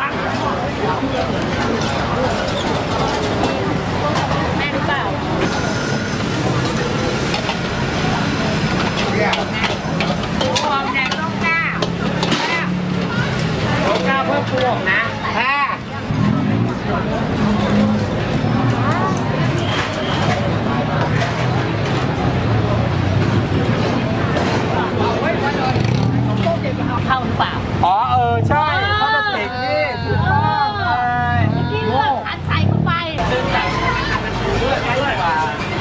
แม่หรือเปล่าความแดงต้องกล้าต้องกล้าเพื่อปวกนะแพ้เข้าหรือเปล่าอ๋อใช่เขาจะติดนี่ถูกต้องเลยที่เลือกขันใส่เข้าไปดึงแบบเลือกด้วยว่า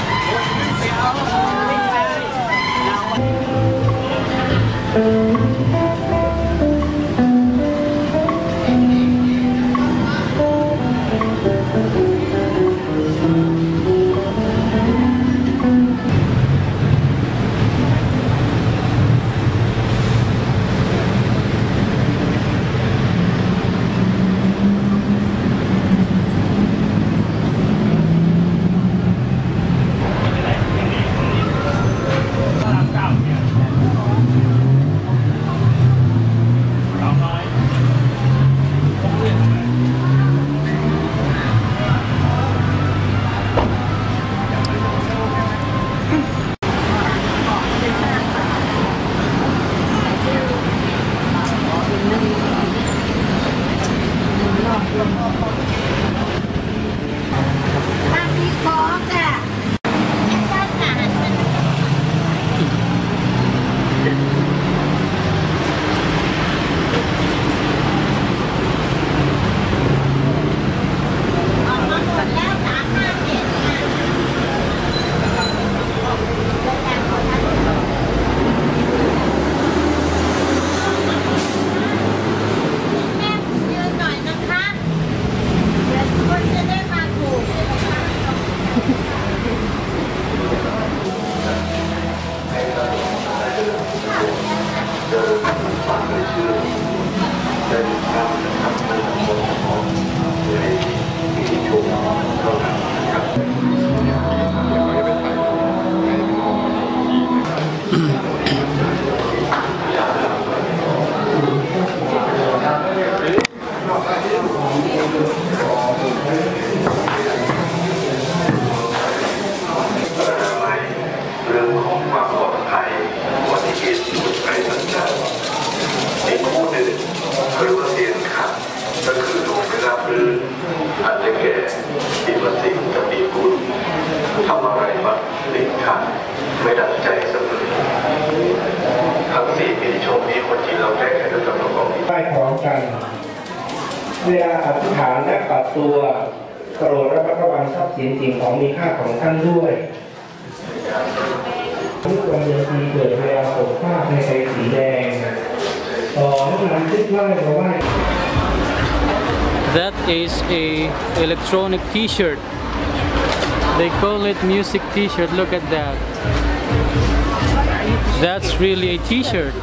ไม่ดัดใจเสมอทั้ง4ปีชมนี้คนจีนเราแก้ไขด้วยกำลังของได้พร้อมกันเวลาอธิษฐานและปัดตัวโปรดระมัดระวังทรัพย์สินสิ่งของมีค่าของท่านด้วยทุกวันเดือนปีเกิดเวลาผมผ้าในสีแดงต่อให้นำขึ้นไหว้มาไหว้ That is a electronic T-shirt. They call it music T-shirt. Look at that. That's really a T-shirt.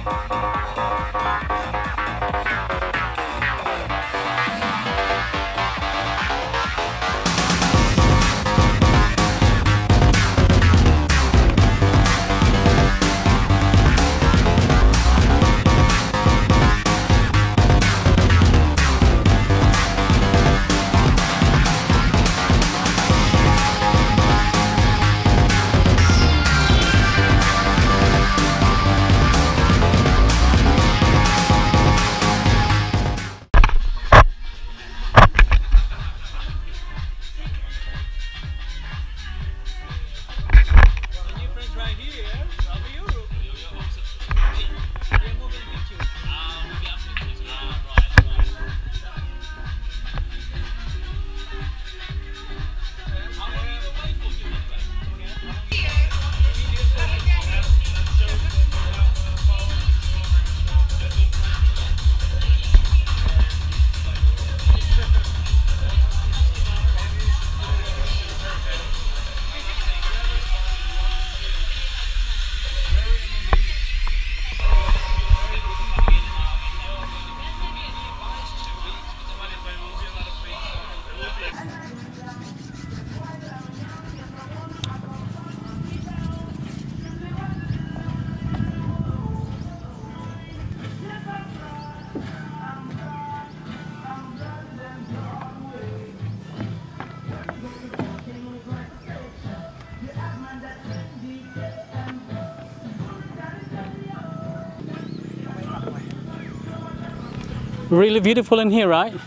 Really beautiful in here, right?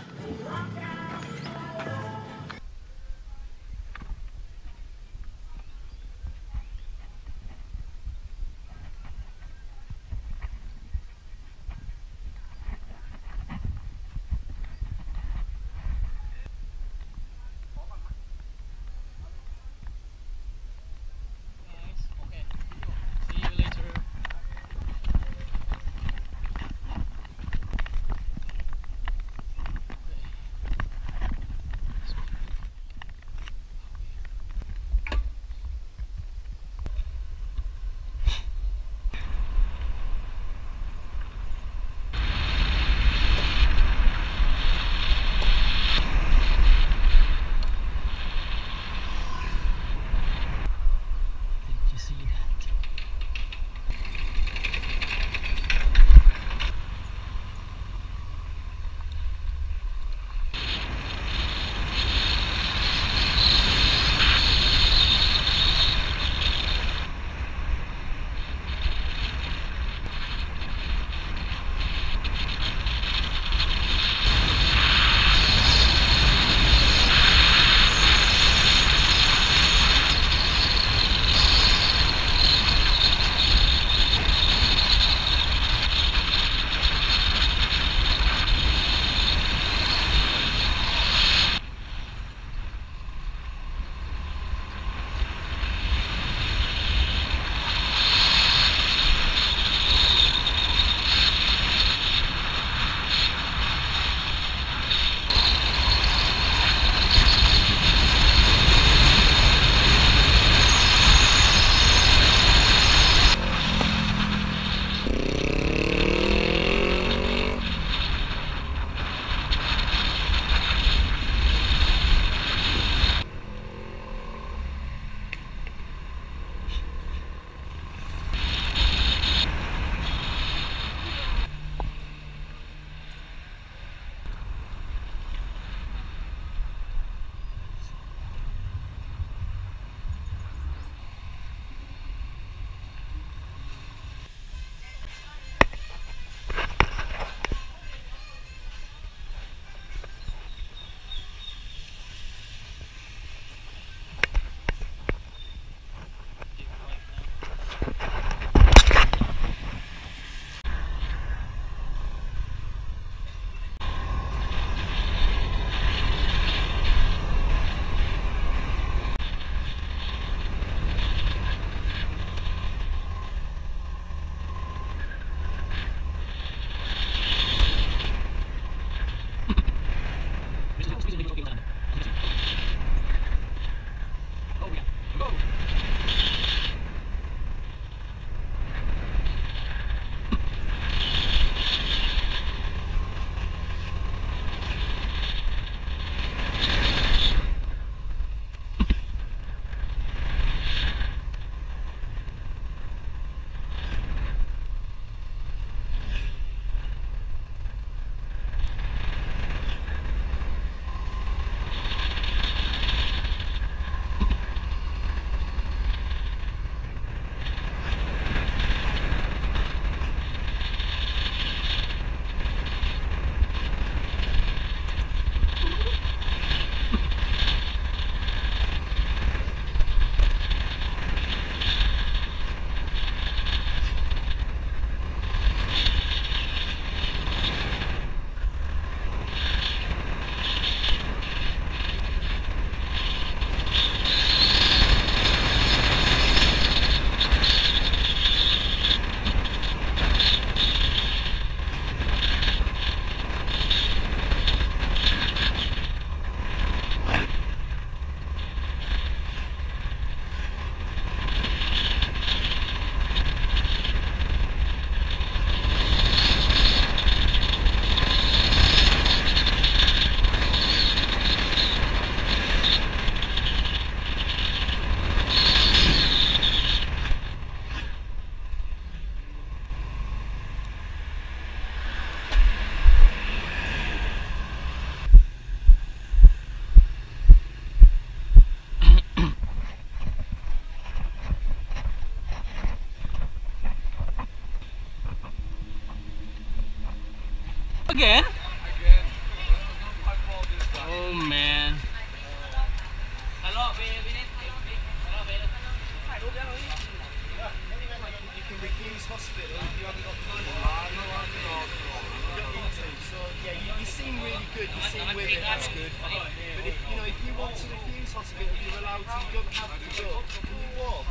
hospital if you haven't got the money. You don't need to. So yeah, you seem really good. You seem with it. That's good. But if you want to refuse hospital, you're allowed to. You don't have to go. Can you walk?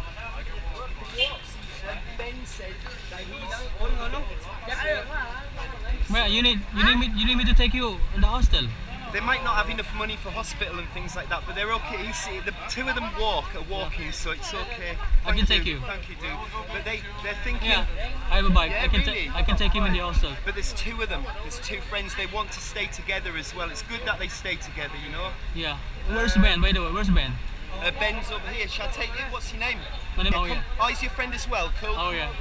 Like Ben said that he's. Well, you need me to take you in the hostel. They might not have enough money for hospital and things like that, but they're okay. You see, the two of them are walking, so it's okay. I can take you. Thank you, dude. But they're thinking. Yeah, I have a bike. Yeah, I can take him in the hostel. But there's two of them. There's two friends. They want to stay together as well. It's good that they stay together, you know. Yeah. Where's Ben? By the way, where's Ben? Ben's over here. Shall I take you? What's your name? My name. Oh yeah. Oh, he's your friend as well. Cool. Oh yeah.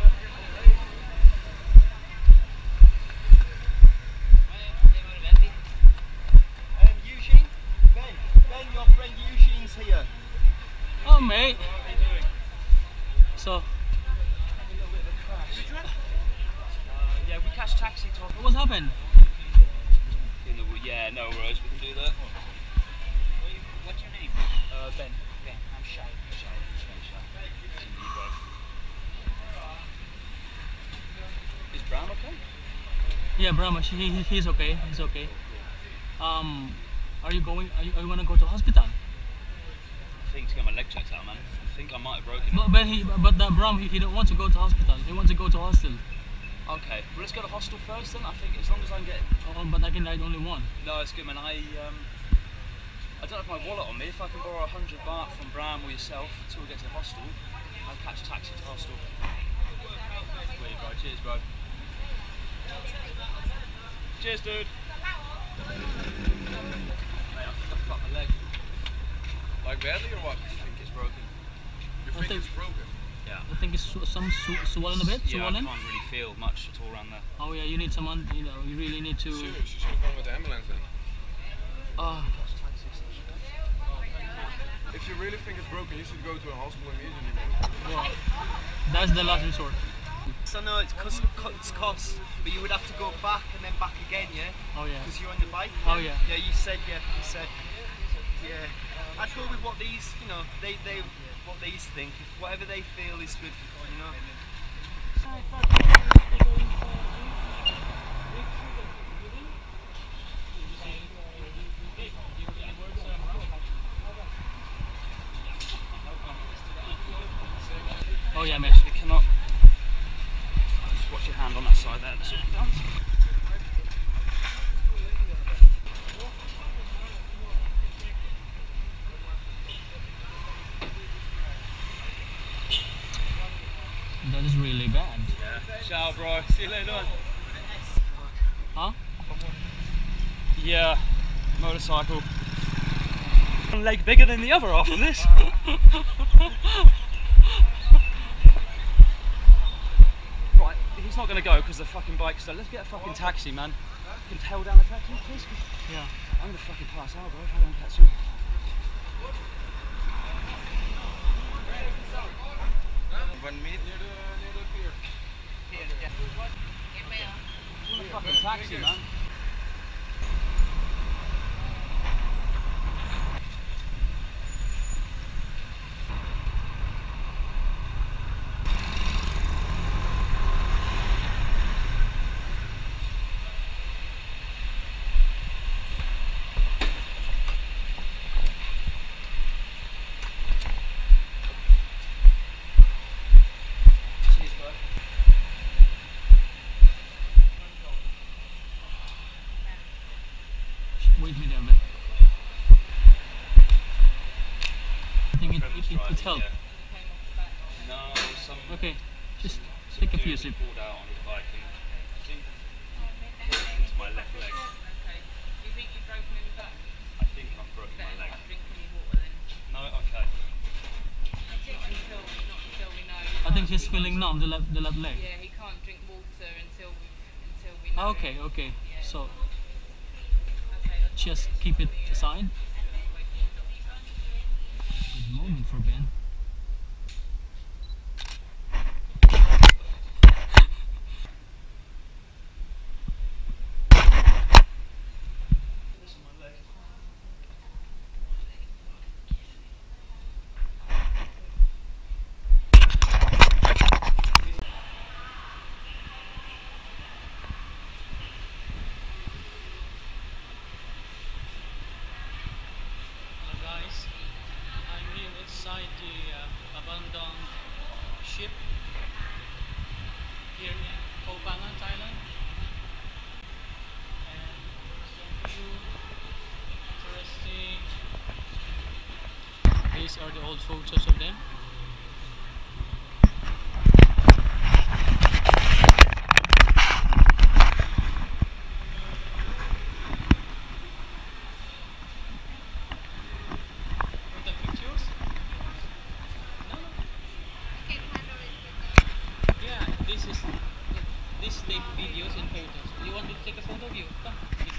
Eugene? Ben, your friend Eugene's here. Oh mate. So. Yeah, we catch taxi to. What's happened? Yeah, no worries, we can do that. What's your name? Ben. Ben. I'm Shay. Is Bram okay? Yeah, Brahma. He's okay. He's okay. Are you gonna go to hospital? I think to get my leg checked out, man. I think I might have broken it. But Bram, he don't want to go to hospital. He wants to go to hostel. Okay, well let's go to hostel first then. I think as long as I can get. Oh, but I can ride only one. No, it's good, man. I don't have my wallet on me. If I can borrow 100 baht from Bram or yourself until we get to the hostel, I'll catch a taxi to hostel. Wait, bro. Cheers, bro. Cheers, dude. Mate, I think I fucked my leg. Like badly or what? I think it's broken. You think it's broken? Yeah. I think it's swollen a bit. Yeah, Swollen. I can't really feel much at all around there. Oh yeah, you need someone. You really need to. Serious, you should have gone with the ambulance then. If you really think it's broken, you should go to a hospital immediately, man. Well, that's the last resort. So no, it's cost, but you would have to go back and then back again, yeah? Oh yeah. Because you're on the bike. Oh yeah. Yeah, you said. Yeah. I'd go with what these, what these think. If whatever they feel is good, you know. Oh yeah, mate. You cannot. Just watch your hand on that side there. That's all done. That is really bad. Yeah. Ciao, bro. See you later on. Huh? Yeah. Motorcycle. One leg bigger than the other after this. Right, he's not going to go because the fucking bike's so let's get a fucking taxi, man. You can tail down a taxi, please? Yeah. I'm going to fucking pass out, bro, if I don't get some. 1 minute near the pier. I'm a fucking taxi, man. Wait a minute. I think it helped. No, some. Okay, just take a few sips. Pulled out on his bike and I think it's my left leg. You think you've broken any bones? I think I've broken my leg. Not drink any water then. No, okay. Not until we know. I think he's feeling numb, the left leg. Yeah, he can't drink water until we know. Okay. So Okay, just keep it aside. Good moment for Ben. old photos of them. This take videos and photos. You want me to take a photo of you? Come.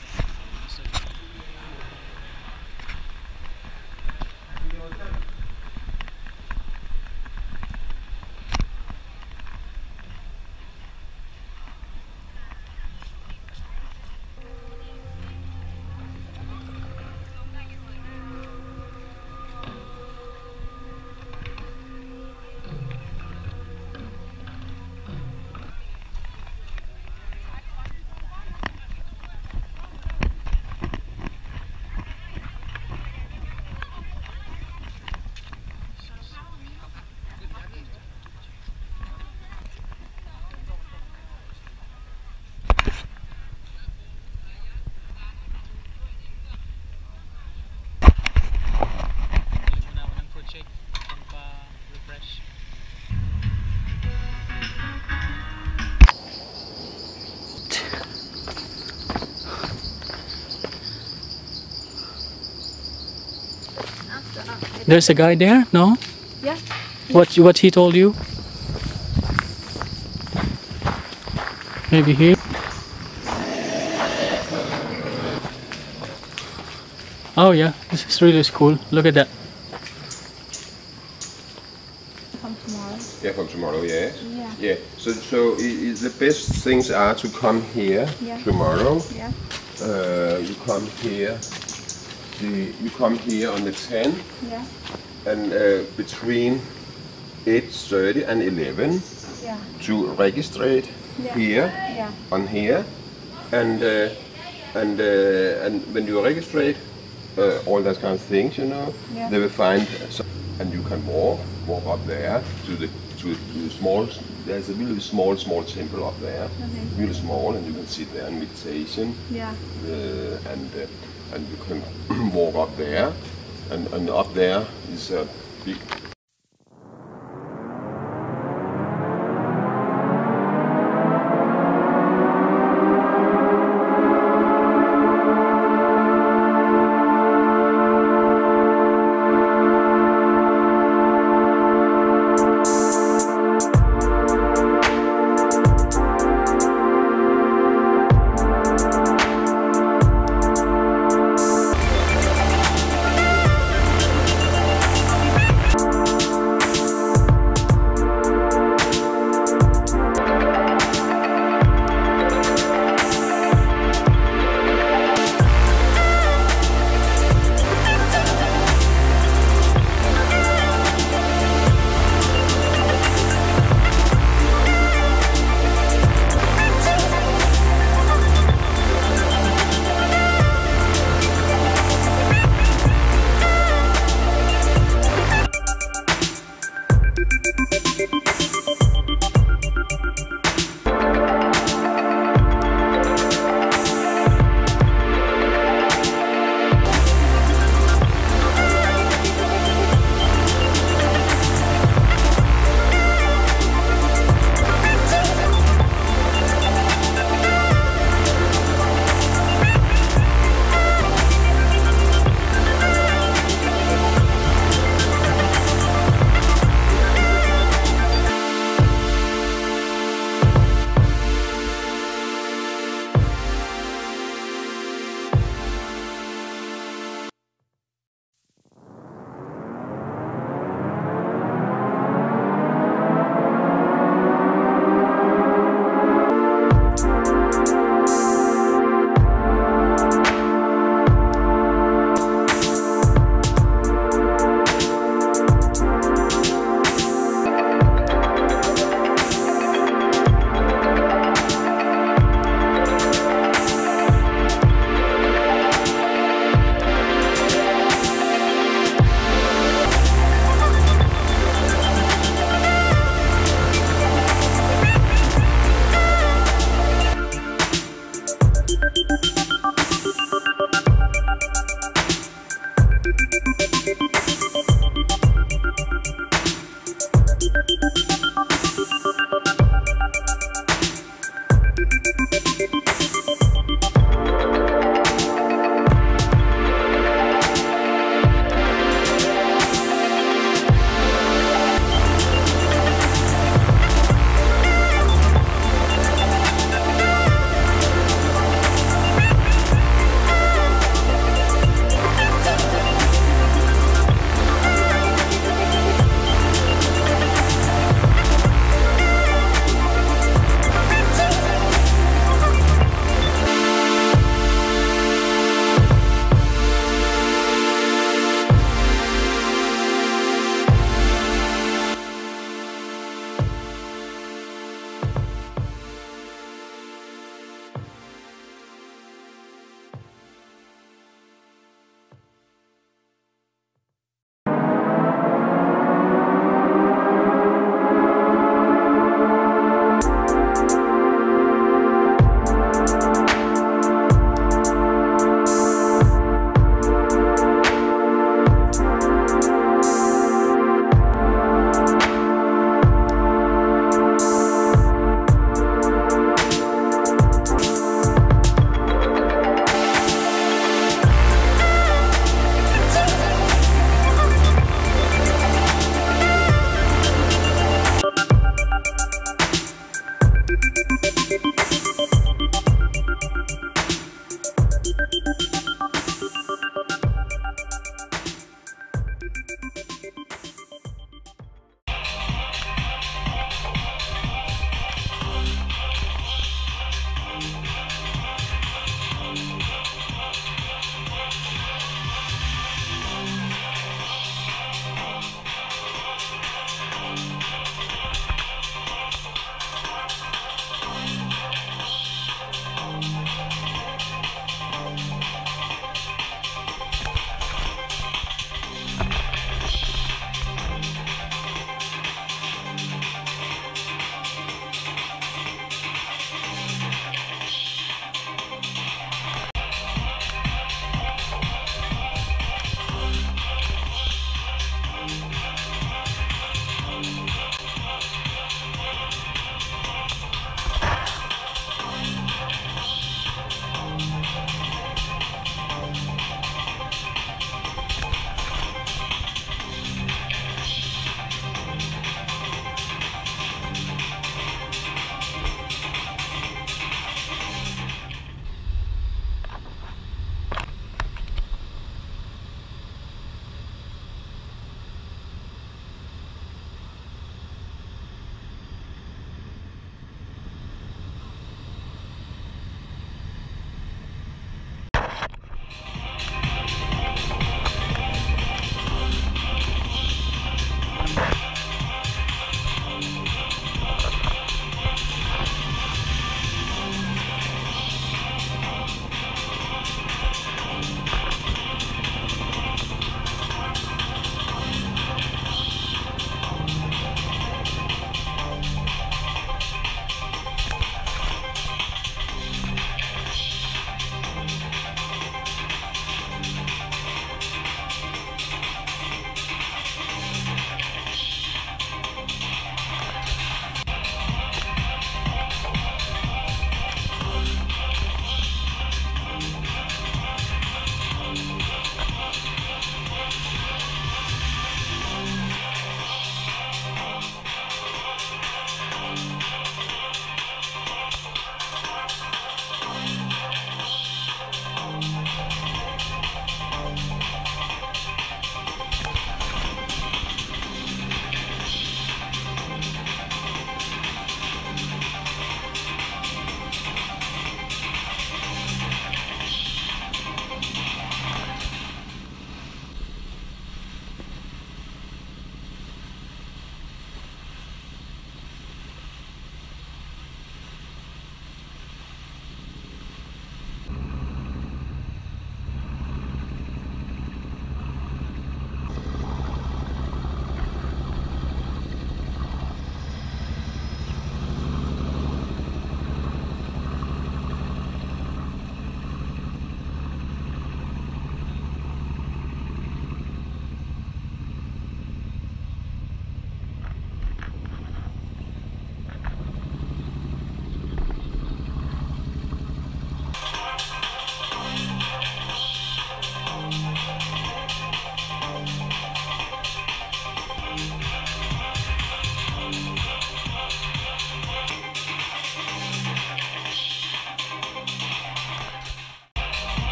There's a guy there? No? Yeah. What he told you? Maybe here? Oh yeah, this is really cool. Look at that. Come tomorrow. Yeah, from tomorrow, yeah. Yeah. Yeah. So the best things are to come here Yeah. tomorrow. Yeah. You come here. You come here on the 10th, Yeah. and between 8:30 and 11 Yeah. to register Yeah. here Yeah. on here, and when you register all that kind of things, you know, Yeah. they will find, and you can walk up there to the small. There's a really small temple up there, Okay. really small, and you can sit there in meditation, Yeah. and you can walk up there, and up there is a big.